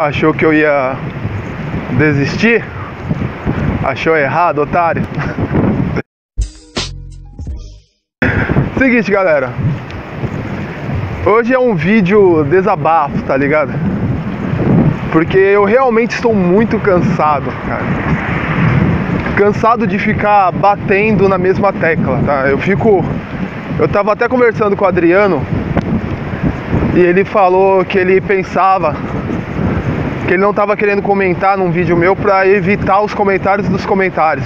Achou que eu ia desistir? Achou errado, otário. Seguinte, galera. Hoje é um vídeo desabafo, tá ligado? Porque eu realmente estou muito cansado, cara. Cansado de ficar batendo na mesma tecla, tá? Eu tava até conversando com o Adriano e ele falou que ele pensava que ele não tava querendo comentar num vídeo meu pra evitar os comentários dos comentários.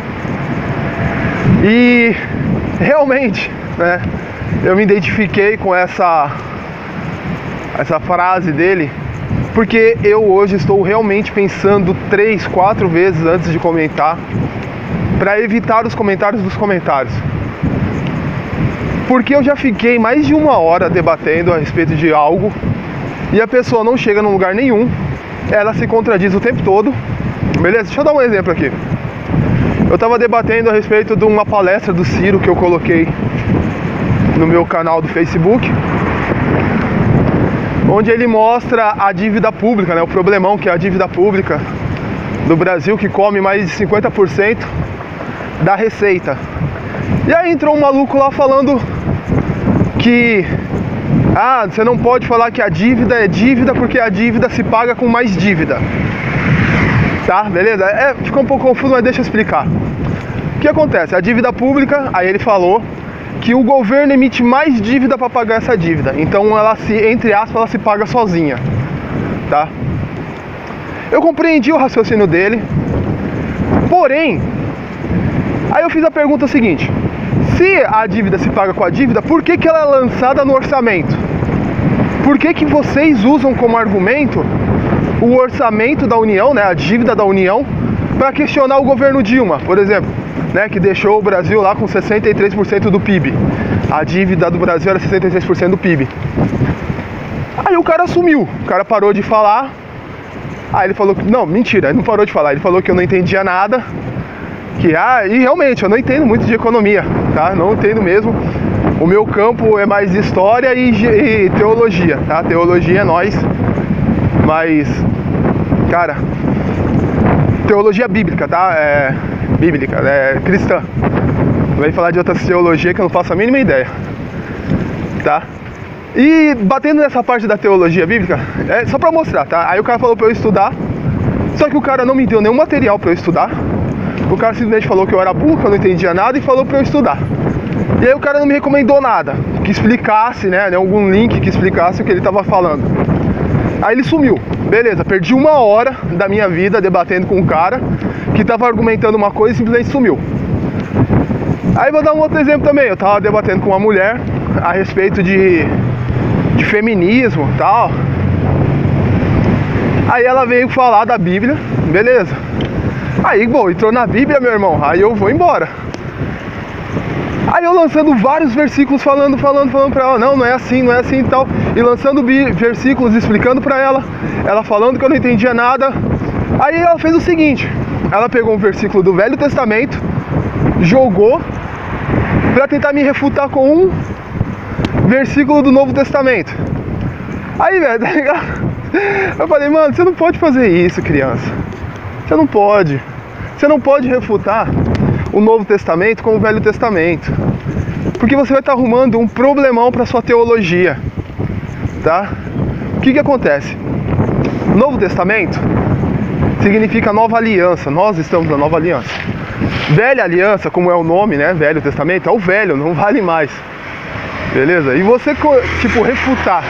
E realmente, né, eu me identifiquei com essa frase dele, porque eu hoje estou realmente pensando 3, 4 vezes antes de comentar, para evitar os comentários dos comentários. Porque eu já fiquei mais de 1 hora debatendo a respeito de algo e a pessoa não chega num lugar nenhum, ela se contradiz o tempo todo. Beleza? Deixa eu dar um exemplo aqui. Eu estava debatendo a respeito de uma palestra do Ciro que eu coloquei no meu canal do Facebook, onde ele mostra a dívida pública, né, o problemão que é a dívida pública do Brasil, que come mais de 50% da receita. E aí entrou um maluco lá falando que você não pode falar que a dívida é dívida porque a dívida se paga com mais dívida. Tá, beleza? Ficou um pouco confuso, mas deixa eu explicar. O que acontece? A dívida pública, aí ele falou que o governo emite mais dívida para pagar essa dívida. Então ela entre aspas, ela se paga sozinha. Tá? Eu compreendi o raciocínio dele. Porém, aí eu fiz a pergunta seguinte: se a dívida se paga com a dívida, por que ela é lançada no orçamento? Por que vocês usam como argumento o orçamento da União, né, a dívida da União, para questionar o governo Dilma, por exemplo, né, que deixou o Brasil lá com 63% do PIB. A dívida do Brasil era 63% do PIB. Aí o cara sumiu, o cara parou de falar. Aí ele falou que, não, mentira, ele não parou de falar, ele falou que eu não entendia nada, e realmente eu não entendo muito de economia, tá? Não entendo mesmo. O meu campo é mais história e teologia, tá? Teologia é nós, mas, cara, teologia bíblica, tá? Bíblica, cristã. Não vai falar de outras teologias que eu não faço a mínima ideia, tá? E batendo nessa parte da teologia bíblica, só pra mostrar, tá? Aí o cara falou pra eu estudar, só que o cara não me deu nenhum material pra eu estudar. O cara simplesmente falou que eu era burro, que eu não entendia nada e falou pra eu estudar. E aí o cara não me recomendou nada que explicasse, né, algum link que explicasse o que ele tava falando. Aí ele sumiu. Beleza, perdi 1 hora da minha vida debatendo com um cara que tava argumentando uma coisa e simplesmente sumiu. Aí vou dar um outro exemplo também. Eu tava debatendo com uma mulher a respeito de feminismo e tal. Aí ela veio falar da Bíblia, beleza. Aí, bom, entrou na Bíblia, meu irmão, aí eu vou embora. Aí eu lançando vários versículos, falando pra ela, não é assim e tal. E lançando versículos, explicando pra ela, ela falando que eu não entendia nada. Aí ela fez o seguinte, ela pegou um versículo do Velho Testamento, jogou pra tentar me refutar com um versículo do Novo Testamento. Aí, velho, tá ligado? Eu falei, mano, você não pode fazer isso, criança. Você não pode. Você não pode refutar o Novo Testamento com o Velho Testamento, porque você vai estar arrumando um problemão para sua teologia, tá? O que acontece? Novo Testamento significa nova aliança. Nós estamos na nova aliança. Velha aliança, como é o nome, né? Velho Testamento, é o velho, não vale mais. Beleza? E você, tipo, refutar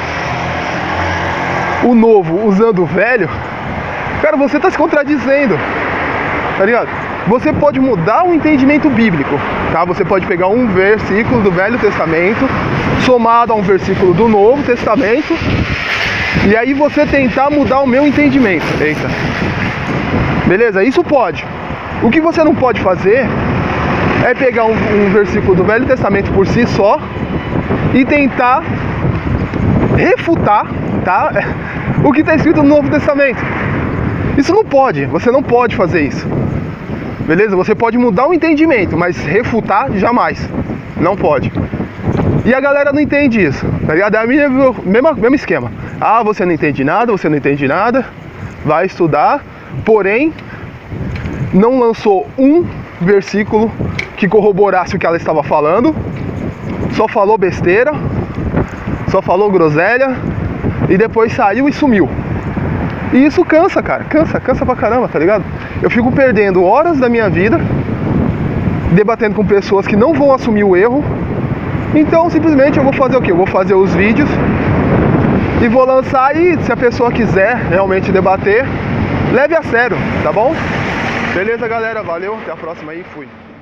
o novo usando o velho, cara, você está se contradizendo, tá ligado? Você pode mudar o entendimento bíblico, tá? Você pode pegar um versículo do Velho Testamento somado a um versículo do Novo Testamento e aí você tentar mudar o meu entendimento. Eita. Beleza? Isso pode. O que você não pode fazer é pegar um versículo do Velho Testamento por si só e tentar refutar, tá, o que está escrito no Novo Testamento. Isso não pode, você não pode fazer isso. Beleza? Você pode mudar o entendimento, mas refutar jamais. Não pode. E a galera não entende isso, tá ligado? É o mesmo esquema. Ah, você não entende nada, você não entende nada. vai estudar, porém não lançou um versículo que corroborasse o que ela estava falando, só falou besteira, só falou groselha e depois saiu e sumiu. E isso cansa, cara, cansa pra caramba, tá ligado? Eu fico perdendo horas da minha vida debatendo com pessoas que não vão assumir o erro. Então simplesmente eu vou fazer o quê? Eu vou fazer os vídeos e vou lançar, e se a pessoa quiser realmente debater, leve a sério, tá bom? Beleza, galera? Valeu, até a próxima aí, fui.